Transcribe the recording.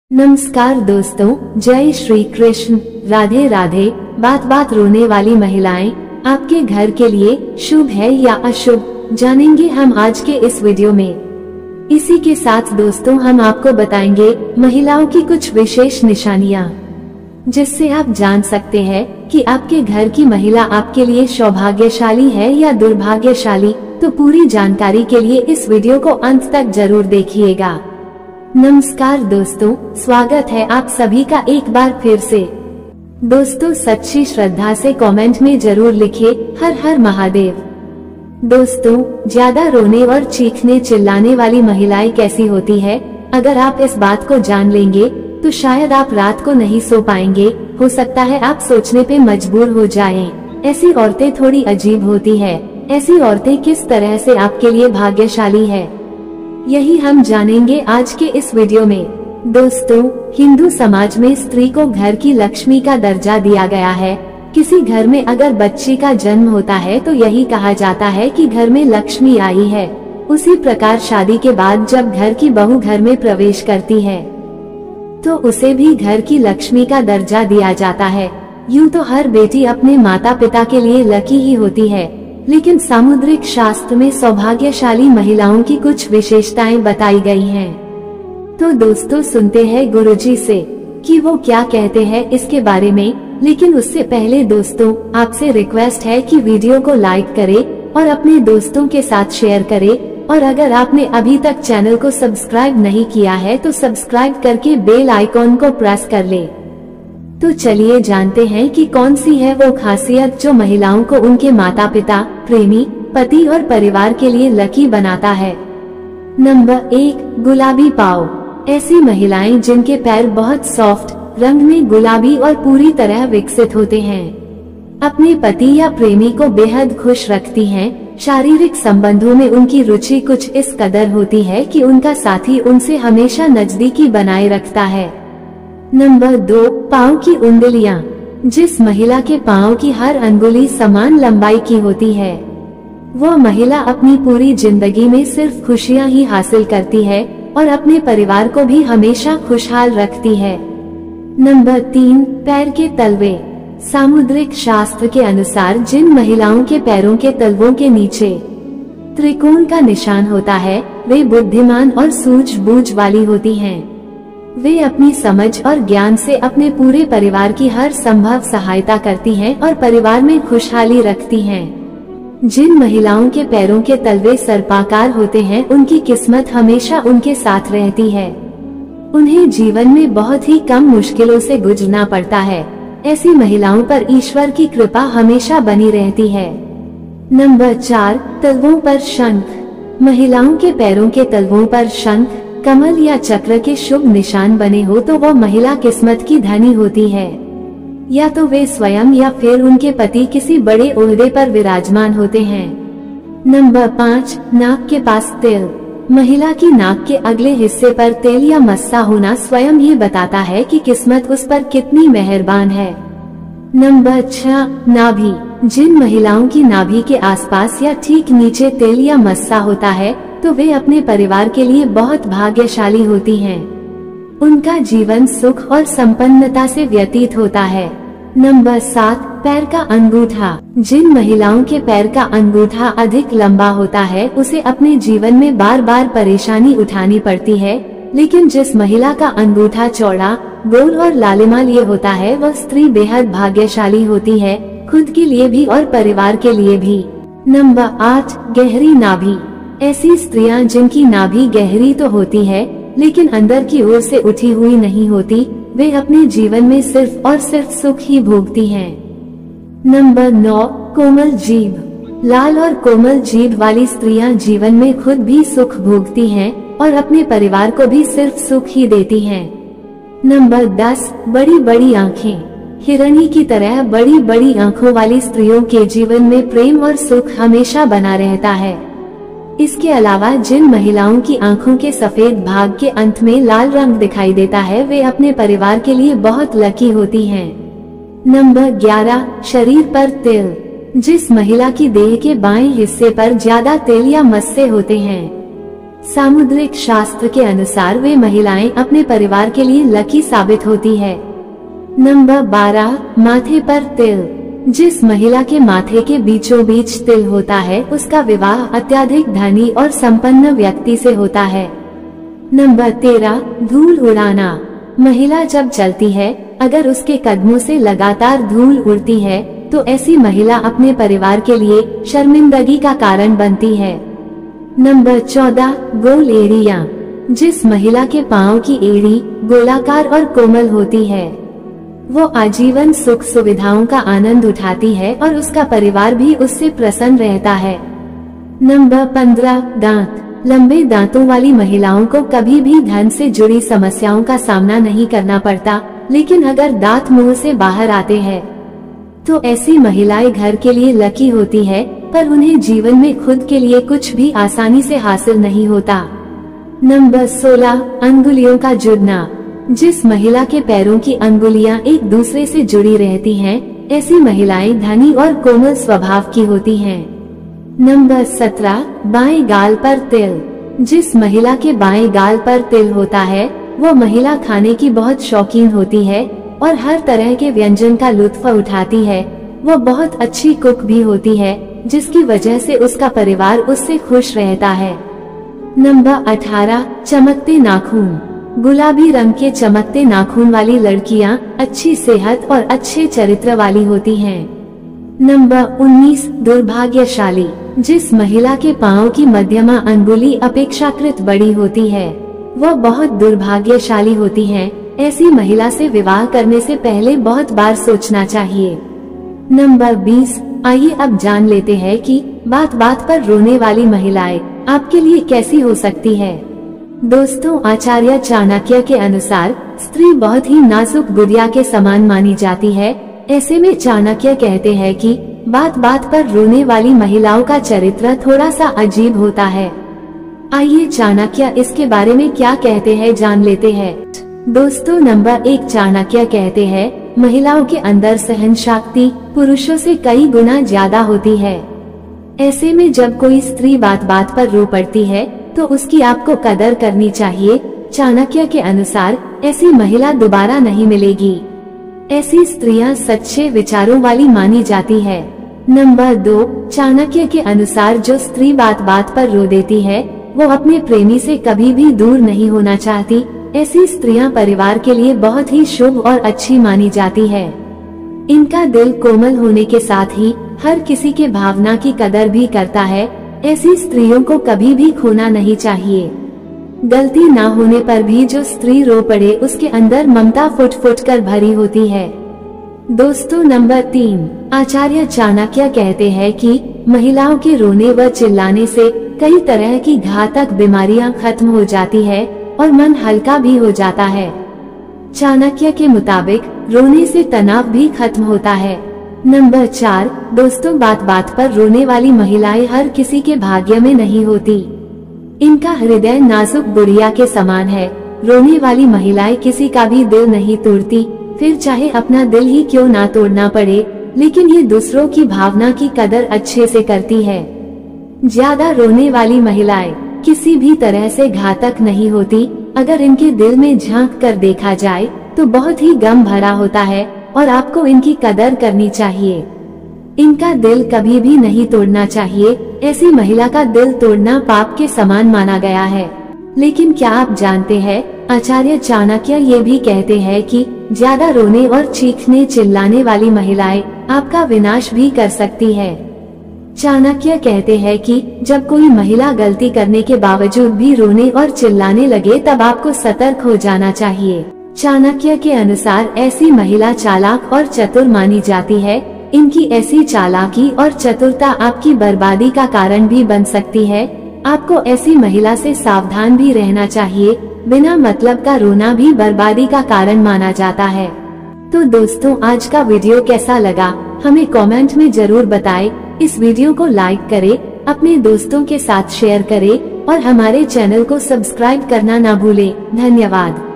नमस्कार दोस्तों, जय श्री कृष्ण, राधे राधे। बात बात रोने वाली महिलाएं आपके घर के लिए शुभ है या अशुभ, जानेंगे हम आज के इस वीडियो में। इसी के साथ दोस्तों हम आपको बताएंगे महिलाओं की कुछ विशेष निशानियां, जिससे आप जान सकते हैं कि आपके घर की महिला आपके लिए सौभाग्यशाली है या दुर्भाग्यशाली। तो पूरी जानकारी के लिए इस वीडियो को अंत तक जरूर देखिएगा। नमस्कार दोस्तों, स्वागत है आप सभी का एक बार फिर से। दोस्तों सच्ची श्रद्धा से कमेंट में जरूर लिखिए हर हर महादेव। दोस्तों ज्यादा रोने और चीखने चिल्लाने वाली महिलाएं कैसी होती है, अगर आप इस बात को जान लेंगे तो शायद आप रात को नहीं सो पाएंगे। हो सकता है आप सोचने पे मजबूर हो जाएं। ऐसी औरतें थोड़ी अजीब होती है। ऐसी औरतें किस तरह से आपके लिए भाग्यशाली है, यही हम जानेंगे आज के इस वीडियो में। दोस्तों हिंदू समाज में स्त्री को घर की लक्ष्मी का दर्जा दिया गया है। किसी घर में अगर बच्ची का जन्म होता है तो यही कहा जाता है कि घर में लक्ष्मी आई है। उसी प्रकार शादी के बाद जब घर की बहू घर में प्रवेश करती है तो उसे भी घर की लक्ष्मी का दर्जा दिया जाता है। यूँ तो हर बेटी अपने माता पिता के लिए लकी ही होती है, लेकिन सामुद्रिक शास्त्र में सौभाग्यशाली महिलाओं की कुछ विशेषताएं बताई गई हैं। तो दोस्तों सुनते हैं गुरुजी से कि वो क्या कहते हैं इसके बारे में। लेकिन उससे पहले दोस्तों आपसे रिक्वेस्ट है कि वीडियो को लाइक करें और अपने दोस्तों के साथ शेयर करें। और अगर आपने अभी तक चैनल को सब्सक्राइब नहीं किया है तो सब्सक्राइब करके बेल आइकॉन को प्रेस कर ले। तो चलिए जानते हैं कि कौन सी है वो खासियत जो महिलाओं को उनके माता पिता, प्रेमी, पति और परिवार के लिए लकी बनाता है। नंबर 1, गुलाबी पाँव। ऐसी महिलाएं जिनके पैर बहुत सॉफ्ट, रंग में गुलाबी और पूरी तरह विकसित होते हैं, अपने पति या प्रेमी को बेहद खुश रखती हैं। शारीरिक संबंधों में उनकी रुचि कुछ इस कदर होती है कि उनका साथी उनसे हमेशा नजदीकी बनाए रखता है। नंबर 2, पाँव की उंगलियां। जिस महिला के पाँव की हर अंगुली समान लंबाई की होती है, वो महिला अपनी पूरी जिंदगी में सिर्फ खुशियां ही हासिल करती है और अपने परिवार को भी हमेशा खुशहाल रखती है। नंबर 3, पैर के तलवे। सामुद्रिक शास्त्र के अनुसार जिन महिलाओं के पैरों के तलवों के नीचे त्रिकोण का निशान होता है, वे बुद्धिमान और सूझबूझ वाली होती हैं। वे अपनी समझ और ज्ञान से अपने पूरे परिवार की हर संभव सहायता करती हैं और परिवार में खुशहाली रखती हैं। जिन महिलाओं के पैरों के तलवे सर्पाकार होते हैं, उनकी किस्मत हमेशा उनके साथ रहती है। उन्हें जीवन में बहुत ही कम मुश्किलों से गुजरना पड़ता है। ऐसी महिलाओं पर ईश्वर की कृपा हमेशा बनी रहती है। नंबर 4, तलवों पर शंख। महिलाओं के पैरों के तलवों पर शंख, कमल या चक्र के शुभ निशान बने हो तो वो महिला किस्मत की धनी होती है। या तो वे स्वयं या फिर उनके पति किसी बड़े ओहदे पर विराजमान होते हैं। नंबर 5, नाक के पास तिल। महिला की नाक के अगले हिस्से पर तेल या मस्सा होना स्वयं ही बताता है कि किस्मत उस पर कितनी मेहरबान है। नंबर 6, नाभि। जिन महिलाओं की नाभि के आसपास या ठीक नीचे तेल या मस्सा होता है तो वे अपने परिवार के लिए बहुत भाग्यशाली होती हैं। उनका जीवन सुख और संपन्नता से व्यतीत होता है। नंबर 7, पैर का अंगूठा। जिन महिलाओं के पैर का अंगूठा अधिक लंबा होता है, उसे अपने जीवन में बार बार परेशानी उठानी पड़ती है। लेकिन जिस महिला का अंगूठा चौड़ा, गोल और लालिमा लिए होता है, वह स्त्री बेहद भाग्यशाली होती है, खुद के लिए भी और परिवार के लिए भी। नंबर 8, गहरी नाभि। ऐसी स्त्रियां जिनकी नाभि गहरी तो होती है लेकिन अंदर की ओर से उठी हुई नहीं होती, वे अपने जीवन में सिर्फ और सिर्फ सुख ही भोगती हैं। नंबर 9, कोमल जीभ। लाल और कोमल जीभ वाली स्त्रियां जीवन में खुद भी सुख भोगती हैं और अपने परिवार को भी सिर्फ सुख ही देती हैं। नंबर 10, बड़ी बड़ी आँखें। हिरणी की तरह बड़ी बड़ी आँखों वाली स्त्रियों के जीवन में प्रेम और सुख हमेशा बना रहता है। इसके अलावा जिन महिलाओं की आँखों के सफेद भाग के अंत में लाल रंग दिखाई देता है, वे अपने परिवार के लिए बहुत लकी होती हैं। नंबर 11, शरीर पर तिल। जिस महिला की देह के बाएं हिस्से पर ज्यादा तिल या मस्से होते हैं, सामुद्रिक शास्त्र के अनुसार वे महिलाएं अपने परिवार के लिए लकी साबित होती है। नंबर 12, माथे पर तिल। जिस महिला के माथे के बीचों बीच तिल होता है उसका विवाह अत्यधिक धनी और संपन्न व्यक्ति से होता है। नंबर 13, धूल उड़ाना। महिला जब चलती है, अगर उसके कदमों से लगातार धूल उड़ती है तो ऐसी महिला अपने परिवार के लिए शर्मिंदगी का कारण बनती है। नंबर 14, गोल एड़ियां। जिस महिला के पांव की एड़ी गोलाकार और कोमल होती है वो आजीवन सुख सुविधाओं का आनंद उठाती है और उसका परिवार भी उससे प्रसन्न रहता है। नंबर 15, दांत। लंबे दांतों वाली महिलाओं को कभी भी धन से जुड़ी समस्याओं का सामना नहीं करना पड़ता, लेकिन अगर दांत मुंह से बाहर आते हैं तो ऐसी महिलाएं घर के लिए लकी होती है, पर उन्हें जीवन में खुद के लिए कुछ भी आसानी से हासिल नहीं होता। नंबर 16, अंगुलियों का जुड़ना। जिस महिला के पैरों की अंगुलियां एक दूसरे से जुड़ी रहती हैं, ऐसी महिलाएं धनी और कोमल स्वभाव की होती हैं। नंबर 17, बाएं गाल पर तिल। जिस महिला के बाएं गाल पर तिल होता है वो महिला खाने की बहुत शौकीन होती है और हर तरह के व्यंजन का लुत्फ उठाती है। वो बहुत अच्छी कुक भी होती है, जिसकी वजह से उसका परिवार उससे खुश रहता है। नंबर 18, चमकते नाखून। गुलाबी रंग के चमकते नाखून वाली लड़कियां अच्छी सेहत और अच्छे चरित्र वाली होती हैं। नंबर 19, दुर्भाग्यशाली। जिस महिला के पांव की मध्यमा अंगुली अपेक्षाकृत बड़ी होती है वह बहुत दुर्भाग्यशाली होती है। ऐसी महिला से विवाह करने से पहले बहुत बार सोचना चाहिए। नंबर 20, आइए अब जान लेते हैं कि बात बात पर रोने वाली महिलाएं आपके लिए कैसी हो सकती है। दोस्तों, आचार्य चाणक्य के अनुसार स्त्री बहुत ही नाजुक गुड़िया के समान मानी जाती है। ऐसे में चाणक्य कहते हैं कि बात बात पर रोने वाली महिलाओं का चरित्र थोड़ा सा अजीब होता है। आइए चाणक्य इसके बारे में क्या कहते हैं जान लेते हैं। दोस्तों, नंबर 1, चाणक्य कहते हैं महिलाओं के अंदर सहन शक्ति पुरुषों से कई गुना ज्यादा होती है। ऐसे में जब कोई स्त्री बात बात पर रो पड़ती है तो उसकी आपको कदर करनी चाहिए। चाणक्य के अनुसार ऐसी महिला दोबारा नहीं मिलेगी। ऐसी स्त्रियां सच्चे विचारों वाली मानी जाती है। नंबर 2, चाणक्य के अनुसार जो स्त्री बात बात पर रो देती है वो अपने प्रेमी से कभी भी दूर नहीं होना चाहती। ऐसी स्त्रियां परिवार के लिए बहुत ही शुभ और अच्छी मानी जाती है। इनका दिल कोमल होने के साथ ही हर किसी के भावना की कदर भी करता है। ऐसी स्त्रियों को कभी भी खोना नहीं चाहिए। गलती ना होने पर भी जो स्त्री रो पड़े उसके अंदर ममता फुट फुट कर भरी होती है। दोस्तों, नंबर 3, आचार्य चाणक्य कहते हैं कि महिलाओं के रोने व चिल्लाने से कई तरह की घातक बीमारियां खत्म हो जाती है और मन हल्का भी हो जाता है। चाणक्य के मुताबिक रोने से तनाव भी खत्म होता है। नंबर 4, दोस्तों, बात बात पर रोने वाली महिलाएं हर किसी के भाग्य में नहीं होती। इनका हृदय नाजुक गुड़िया के समान है। रोने वाली महिलाएं किसी का भी दिल नहीं तोड़ती, फिर चाहे अपना दिल ही क्यों ना तोड़ना पड़े, लेकिन ये दूसरों की भावना की कदर अच्छे से करती है। ज्यादा रोने वाली महिलाएं किसी भी तरह से घातक नहीं होती। अगर इनके दिल में झांक कर देखा जाए तो बहुत ही गम भरा होता है और आपको इनकी कदर करनी चाहिए। इनका दिल कभी भी नहीं तोड़ना चाहिए। ऐसी महिला का दिल तोड़ना पाप के समान माना गया है। लेकिन क्या आप जानते हैं, आचार्य चाणक्य ये भी कहते हैं कि ज्यादा रोने और चीखने चिल्लाने वाली महिलाएं आपका विनाश भी कर सकती है। चाणक्य कहते हैं कि जब कोई महिला गलती करने के बावजूद भी रोने और चिल्लाने लगे तब आपको सतर्क हो जाना चाहिए। चाणक्य के अनुसार ऐसी महिला चालाक और चतुर मानी जाती है। इनकी ऐसी चालाकी और चतुरता आपकी बर्बादी का कारण भी बन सकती है। आपको ऐसी महिला से सावधान भी रहना चाहिए। बिना मतलब का रोना भी बर्बादी का कारण माना जाता है। तो दोस्तों, आज का वीडियो कैसा लगा हमें कमेंट में जरूर बताएं। इस वीडियो को लाइक करें, अपने दोस्तों के साथ शेयर करें और हमारे चैनल को सब्सक्राइब करना ना भूलें। धन्यवाद।